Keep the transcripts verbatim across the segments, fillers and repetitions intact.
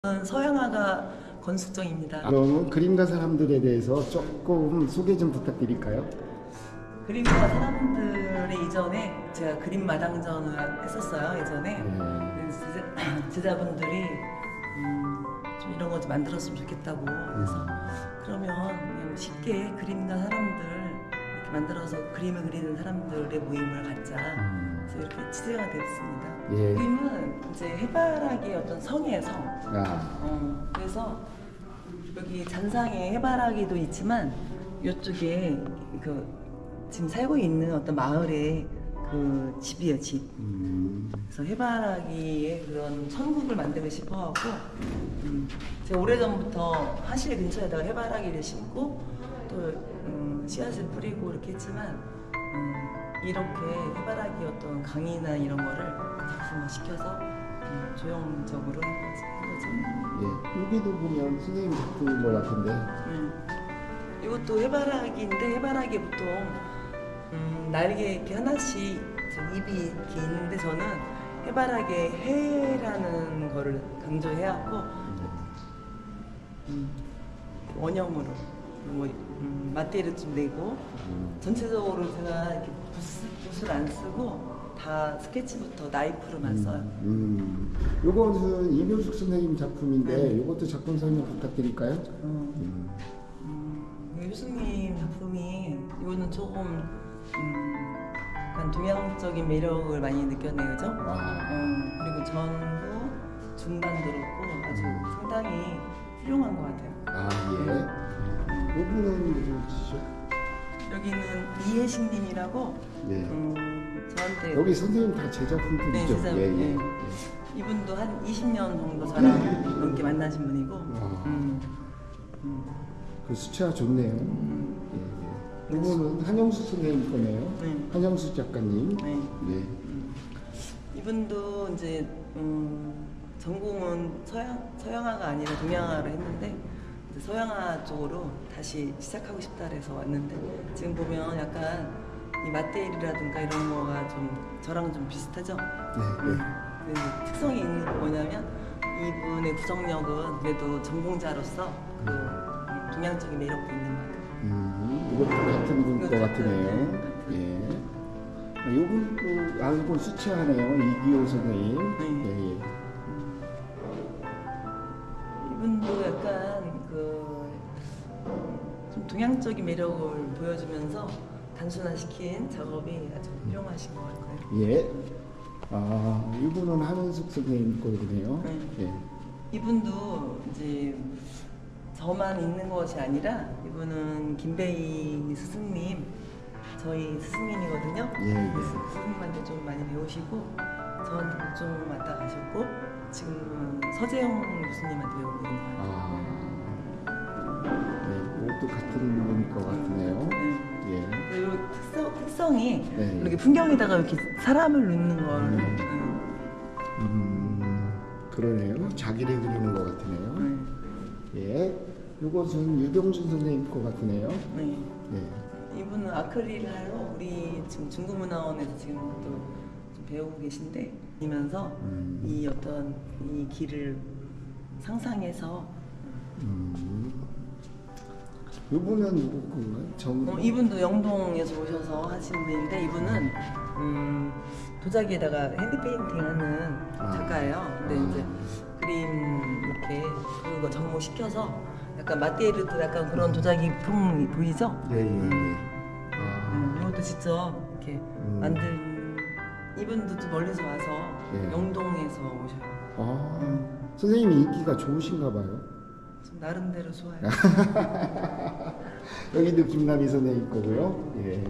저는 서양화가 권숙정입니다. 그럼 그림가 사람들에 대해서 조금 소개 좀 부탁드릴까요? 그림가 사람들의 이전에 제가 그림 마당전을 했었어요. 예전에 네. 제자, 제자분들이 음, 좀 이런 거 좀 만들었으면 좋겠다고 그래서 그러면 그냥 쉽게 그림가 사람들 이렇게 만들어서 그림을 그리는 사람들의 모임을 갖자. 그래서 이렇게 취재가 됐습니다. 예. 그림은 이제 해바라기의 어떤 성이에요, 성. 아. 어, 그래서 여기 잔상에 해바라기도 있지만 이쪽에 그 지금 살고 있는 어떤 마을의 그 집이에요, 집. 음. 그래서 해바라기의 그런 천국을 만들고 싶어하고 음, 제가 오래전부터 하실 근처에다가 해바라기를 심고 또 음, 씨앗을 뿌리고 이렇게 했지만 음, 이렇게 해바라기 어떤 강의나 이런 거를 작품화 시켜서 음, 조형적으로 한 거지. 예. 여기도 보면 선생님 작품인 것 같은데. 음. 이것도 해바라기인데 해바라기 보통 음, 날개 이렇게 하나씩 입이 이렇게 있는데 저는 해바라기의 해라는 거를 강조해갖고 음, 원형으로 뭐 음, 맞대를 좀 내고 전체적으로 제가 이렇게 붓, 붓을 안 쓰고 다 스케치부터 나이프로만 써요. 음. 요것은 이묘숙 선생님 작품인데 네. 요것도 작품 설명 부탁드릴까요? 음. 음. 음, 교수님 작품이 이거는 조금 음, 약간 동양적인 매력을 많이 느꼈네요, 그죠? 아. 음, 그리고 전후 중반도 그렇고 아주 음. 상당히 훌륭한 것 같아요. 아, 예. 요분은 누구시죠? 여기는 이혜식님이라고 네. 음, 저한테 여기 선생님 다 제자분들이죠? 네, 제자분. 예, 예. 네. 예. 이분도 한 이십 년 정도 저랑 넘게 만나신 분이고 와. 음, 음, 그 수채화 좋네요. 음, 예, 예. 이분은 한영수 선생님 거네요. 네. 한영수 작가님. 네. 네. 음. 이분도 이제 음, 전공은 서양 서양화가 아니라 동양화를 했는데 이제 서양화 쪽으로 다시 시작하고 싶다 그래서 왔는데 지금 보면 약간 이 마테리라든가 이런 거가 좀 저랑 좀 비슷하죠. 네. 네. 근데 이제 특성이 있는 게 뭐냐면 이분의 구성력은 그래도 전공자로서 그 동양적인 매력도 있는 것 같아요. 음, 이것도 같은 분 거 이것도 같으네요. 같은, 예. 아, 요분도, 아, 이건 수채화네요. 이기호 선생님. 네. 예, 예. 이분도 약간 그 좀 동양적인 매력을 보여주면서 단순화시킨 작업이 아주 훌륭하신 것 같아요. 예. 아, 이분은 한은숙 선생님 거네요. 네. 예. 이분도 이제 저만 있는 것이 아니라 이분은 김배희 스승님 저희 스승님이거든요. 예, 예. 스- 스승님한테 좀 많이 배우시고 저한테도 좀 왔다 가셨고 지금은 서재영 교수님한테 배우고 있는 거예요. 아. 네, 이것도 같은 분 거 같으네요. 네. 예. 그리고 특성, 특성이 네. 이렇게 풍경에다가 이렇게 사람을 넣는 걸 음. 음. 음, 그러네요. 자기를 그리는 것 같으네요. 음. 예. 이것은 유병준 선생님 것 같으네요. 네. 예. 이분은 아크릴 하러 우리 지금 중국문화원에서 지금 또 좀 배우고 계신데 이면서 음. 이 어떤 이 길을 상상해서 음. 이분은 누구 건가요? 정. 어, 이분도 영동에서 오셔서 하신 분인데 이분은 음, 도자기에다가 핸드페인팅하는 아. 작가예요. 근데 아. 이제 그림 이렇게 그거 접목시켜서 약간 마테리도 약간 그런 도자기 품 보이죠? 예, 예, 예. 음, 아. 이것도 직접 이렇게 음. 만든 이분도 좀 멀리서 와서 예. 영동에서 오셔요. 아. 음. 선생님이 인기가 좋으신가 봐요. 좀 나름대로 좋아요. 여기도 김남희 선생님 거고요. 예.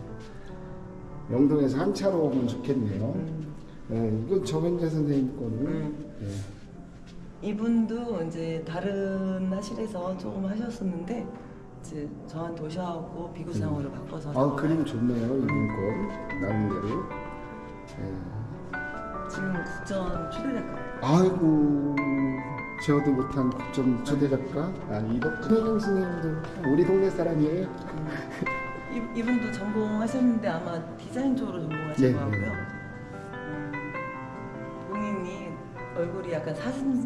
영동에서 한 차로 오면 좋겠네요. 음. 예, 이건 정현재 선생님 거는. 음. 예. 이분도 이제 다른 하실에서 조금 하셨었는데 이제 저한테 오셔갖고 비구상으로 바꿔서 아, 작업을 그림 좋네요. 이분 거. 나름대로. 예. 지금 국전 초대 작가. 아이고, 저도 못한 국정 초대 작가. 아, 이덕 큰혜경 선생님도 우리 동네 사람이에요. 음. 이, 이분도 전공하셨는데 아마 디자인 쪽으로 전공하신 네, 것 같고요. 네. 음, 본인이 얼굴이 약간 사슴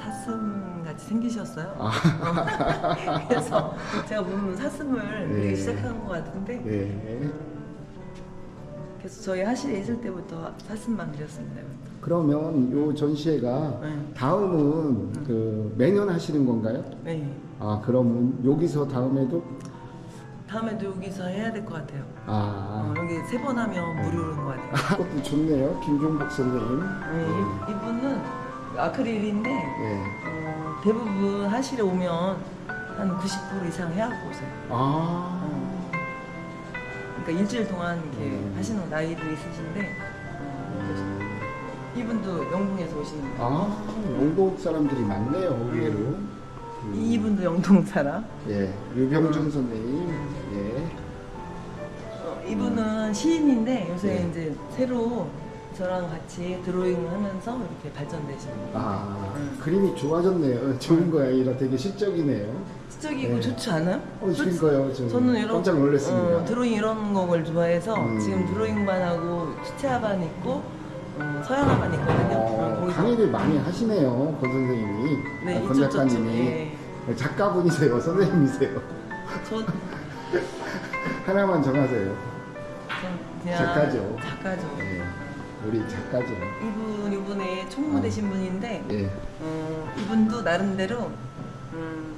사슴 같이 생기셨어요. 아. 어, 그래서 제가 보면 사슴을 그리기 예. 시작한 것 같은데 예. 그래서 저희 하실에 있을 때부터 사슴만 그렸습니다. 그러면 요 전시회가 네. 다음은 그 매년 하시는 건가요? 네. 아 그러면 여기서 다음에도 다음에도 여기서 해야 될 것 같아요. 아 어, 여기 세 번 하면 무료인 것 같아요. 그것도 좋네요. 김종복 선생님. 네, 이- 이분은 아크릴인데 예. 어, 대부분 하실에 오면 한 구십 퍼센트 이상 해하고 오세요. 아. 어. 그러니까 일주일 동안 이렇게 음. 하시는 나이도 있으신데 어, 이분도 영동에서 오시는 거예요. 아, 영국 사람들이 많네요, 의외로. 음. 이분도 영동 사람. 예, 유병준 선생님. 예. 어, 이분은 시인인데 요새 네. 이제 새로 저랑 같이 드로잉을 하면서 이렇게 발전되시는 거예요. 아, 음. 그림이 좋아졌네요. 좋은 거야, 이라 되게 시적이네요. 시적이고 네. 좋지 않아요? 어, 그러니까요. 저는 저는 이런 깜짝 놀랐습니다. 어, 드로잉 이런 걸 좋아해서 음. 지금 드로잉반 하고 수채화반 있고 어, 서양화반 있거든요. 어, 어, 거기서- 강의를 많이 하시네요, 권 선생님이. 네, 아, 권 이쪽 작가님이. 저쪽, 예. 작가분이세요, 선생님이세요. 저 하나만 정하세요. 전 그냥 작가죠. 작가죠. 예, 우리 작가죠. 이분 이분의 총무 되신 분인데 예. 어, 이분도 나름대로 음,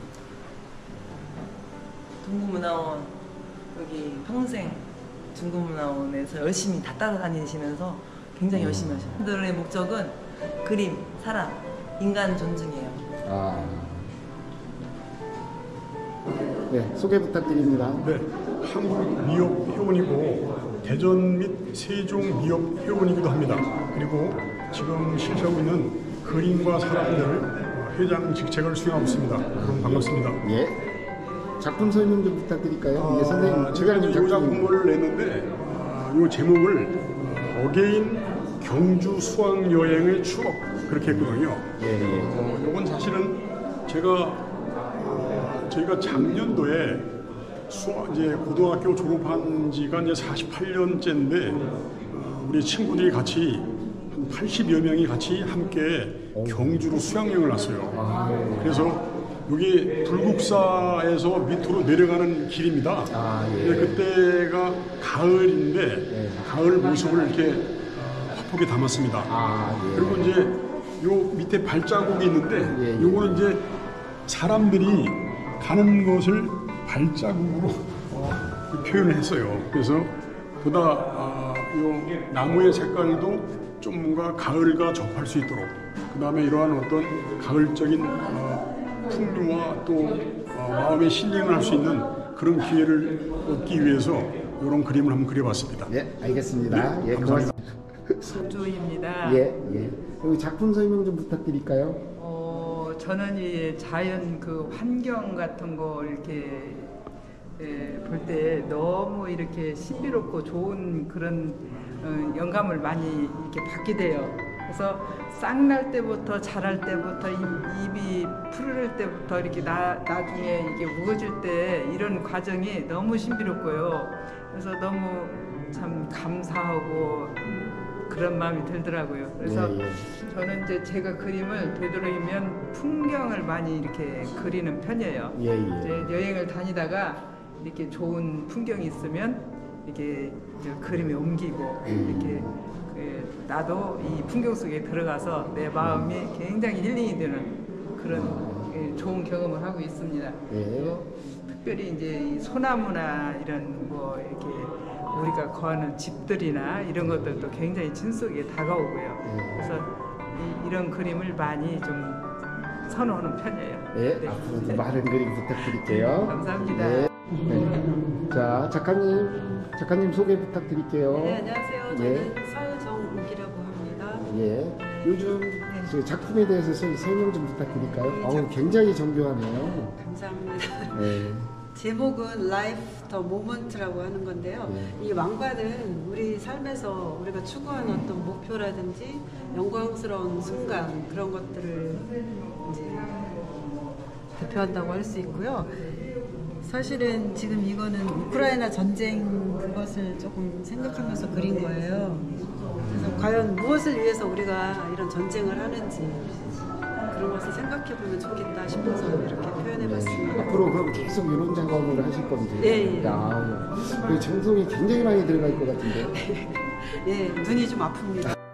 동구문화원 여기 평생 중구문화원에서 열심히 다 따라다니시면서 굉장히 음. 열심히 하셔요. 그들의 목적은 그림, 사람, 인간 존중이에요. 아. 네, 소개 부탁드립니다. 네, 한국 미협 회원이고 대전 및 세종 미협 회원이기도 합니다. 그리고 지금 실시하고 있는 그림과 사람들 회장 직책을 수행하고 있습니다. 그럼 반갑습니다. 예. 작품 설명 좀 부탁드릴까요? 이게 선생님, 아, 제가 이제 이 작품이- 작품을 냈는데 아, 이 제목을 어, 어게인 경주 수학 여행의 추억 그렇게 했거든요. 예, 예. 어, 이건 사실은 제가 어, 저희가 작년도에 수학 이제 고등학교 졸업한 지가 이제 사십팔 년째인데 어, 우리 친구들이 같이 한 팔십여 명이 같이 함께 경주로 수학여행을 왔어요. 그래서 여기 불국사에서 밑으로 내려가는 길입니다. 아, 예. 근데 그때가 가을인데 예. 가을 모습을 이렇게 어, 화폭에 담았습니다. 아, 예. 그리고 이제 요 밑에 발자국이 있는데 예, 예. 요거는 이제 사람들이 가는 것을 발자국으로 어, 표현을 했어요. 그래서 보다 아, 요 나무의 색깔도 좀 뭔가 가을과 접할 수 있도록 그 다음에 이러한 어떤 가을적인 어, 풍류와 또 어, 마음의 힐링을 할 수 있는 그런 기회를 얻기 위해서 이런 그림을 한번 그려봤습니다. 예, 알겠습니다. 네, 예, 고맙습니다. 조입니다. 예, 예. 여기 작품 설명 좀 부탁드릴까요? 어, 저는 이 자연 그 환경 같은 거 이렇게 예, 볼 때 너무 이렇게 신비롭고 좋은 그런 어, 영감을 많이 이렇게 받게 돼요. 그래서 싹날 때부터 자랄 때부터 입, 입이 푸르를 때부터 이렇게 나, 나중에 이게 우거질 때 이런 과정이 너무 신비롭고요. 그래서 너무 참 감사하고 그런 마음이 들더라고요. 그래서 예, 예. 저는 이제 제가 그림을 되도록이면 풍경을 많이 이렇게 그리는 편이에요. 예, 예. 이제 여행을 다니다가 이렇게 좋은 풍경이 있으면 이렇게 이제 그림에 옮기고 이렇게 그 나도 이 풍경 속에 들어가서 내 마음이 굉장히 힐링이 되는 그런 예, 좋은 경험을 하고 있습니다. 예. 그리고 특별히 이제 이 소나무나 이런 뭐 이렇게 우리가 거하는 집들이나 이런 것들도 굉장히 진속에 다가오고요. 그래서 이, 이런 그림을 많이 좀 선호하는 편이에요. 예, 네. 앞으로도 많은 그림 부탁드릴게요. 감사합니다. 예. 네. 자, 작가님, 작가님 소개 부탁드릴게요. 네, 안녕하세요. 예. 저는 서정욱이라고 합니다. 예. 요즘 저 작품에 대해서 설- 설명 좀 부탁드릴까요? 네, 어우, 작품. 굉장히 정교하네요. 감사합니다. 네. 제목은 Life the Moment라고 하는 건데요. 네. 이 왕관은 우리 삶에서 우리가 추구하는 어떤 목표라든지 영광스러운 순간 그런 것들을 이제 대표한다고 할 수 있고요. 사실은 지금 이거는 우크라이나 전쟁 그것을 조금 생각하면서 그린 거예요. 그래서 과연 무엇을 위해서 우리가 이런 전쟁을 하는지 그런 그런 것을 생각해 보면 좋겠다 싶어서 이렇게 표현해 봤습니다. 앞으로 그럼 계속 이런 작업을 하실 건지. 예, 예. 야, 그 정성이 굉장히 많이 들어갈 것 같은데. 예, 눈이 좀 아픕니다.